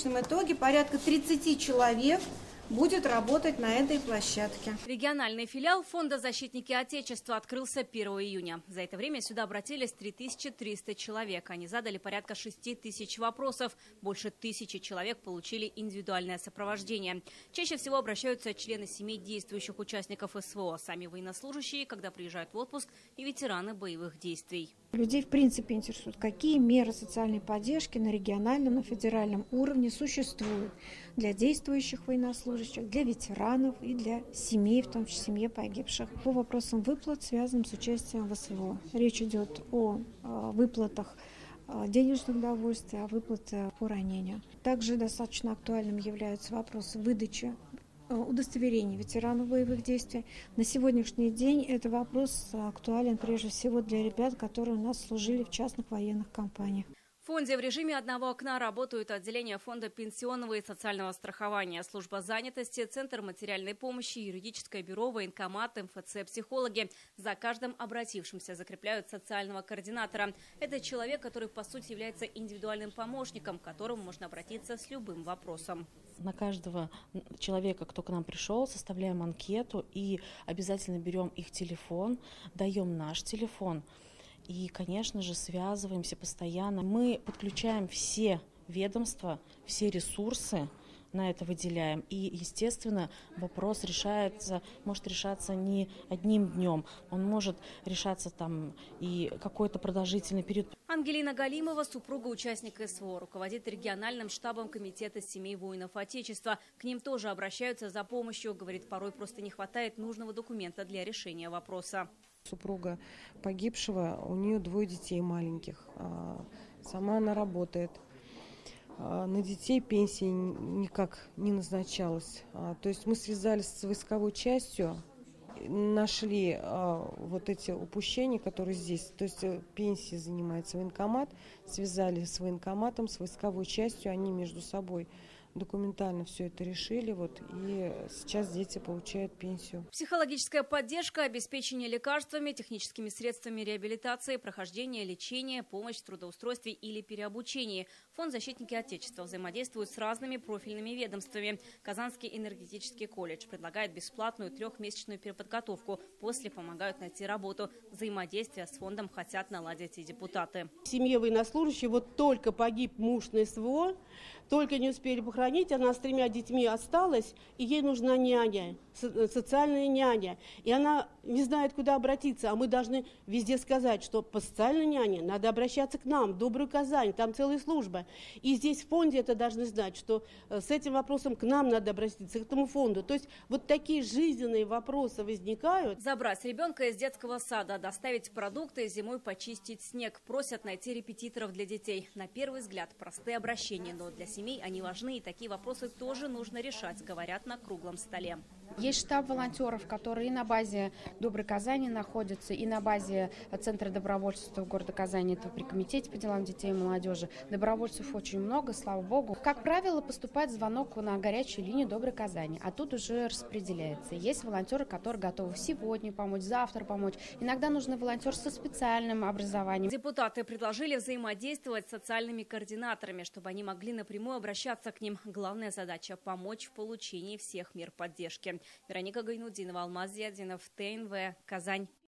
конечном итоге порядка 30 человек будет работать на этой площадке. Региональный филиал Фонда «Защитники Отечества» открылся 1 июня. За это время сюда обратились 3300 человек. Они задали порядка 6000 вопросов. Больше 1000 человек получили индивидуальное сопровождение. Чаще всего обращаются члены семей действующих участников СВО, сами военнослужащие, когда приезжают в отпуск, и ветераны боевых действий. Людей в принципе интересует, какие меры социальной поддержки на региональном, на федеральном уровне существуют для действующих военнослужащих, для ветеранов и для семей, в том числе семьи погибших. По вопросам выплат, связанным с участием в СВО. Речь идет о выплатах денежных удовольствий, о выплатах по ранению. Также достаточно актуальным являются вопросы выдачи удостоверений ветеранов боевых действий. На сегодняшний день этот вопрос актуален прежде всего для ребят, которые у нас служили в частных военных компаниях. В фонде в режиме одного окна работают отделения Фонда пенсионного и социального страхования, служба занятости, Центр материальной помощи, юридическое бюро, военкомат, МФЦ, психологи. За каждым обратившимся закрепляют социального координатора. Это человек, который по сути является индивидуальным помощником, к которому можно обратиться с любым вопросом. На каждого человека, кто к нам пришел, составляем анкету и обязательно берем их телефон, даем наш телефон. И, конечно же, связываемся постоянно. Мы подключаем все ведомства, все ресурсы, на это выделяем. И, естественно, вопрос может решаться не одним днем. Он может решаться там и какой-то продолжительный период. Ангелина Галимова, супруга участника СВО, руководит региональным штабом комитета семей воинов Отечества. К ним тоже обращаются за помощью. Говорит, порой просто не хватает нужного документа для решения вопроса. Супруга погибшего, у нее 2 детей маленьких. Сама она работает. На детей пенсии никак не назначалась. То есть мы связались с войсковой частью, нашли вот эти упущения, которые здесь. То есть пенсии занимается военкомат, связали с военкоматом, с войсковой частью, они между собой документально все это решили, и сейчас дети получают пенсию. Психологическая поддержка, обеспечение лекарствами, техническими средствами реабилитации, прохождение лечения, помощь в трудоустройстве или переобучении. Фонд «Защитники Отечества» взаимодействует с разными профильными ведомствами. Казанский энергетический колледж предлагает бесплатную 3-месячную переподготовку. После помогают найти работу. Взаимодействие с фондом хотят наладить и депутаты. В семье военнослужащих только погиб муж на СВО, только не успели похоронить. Она с 3 детьми осталась, и ей нужна няня, социальная няня. И она не знает, куда обратиться. А мы должны везде сказать, что по социальной няне надо обращаться к нам, в Добрую Казань, там целая служба. И здесь в фонде это должны знать, что с этим вопросом к нам надо обратиться, к этому фонду. То есть вот такие жизненные вопросы возникают. Забрать ребенка из детского сада, доставить продукты, зимой почистить снег. Просят найти репетиторов для детей. На первый взгляд простые обращения, но для семей они важны, и такие вопросы тоже нужно решать, говорят на круглом столе. Есть штаб волонтеров, которые и на базе Доброй Казани находятся, и на базе Центра добровольчества города Казани, это при комитете по делам детей и молодежи. Добровольцев очень много, слава богу. Как правило, поступает звонок на горячую линию Доброй Казани, а тут уже распределяется. Есть волонтеры, которые готовы сегодня помочь, завтра помочь. Иногда нужны волонтеры со специальным образованием. Депутаты предложили взаимодействовать с социальными координаторами, чтобы они могли напрямую обращаться к ним. Главная задача – помочь в получении всех мер поддержки. Вероника Гайнудинова, Алмаз Зиадинов, ТНВ, Казань.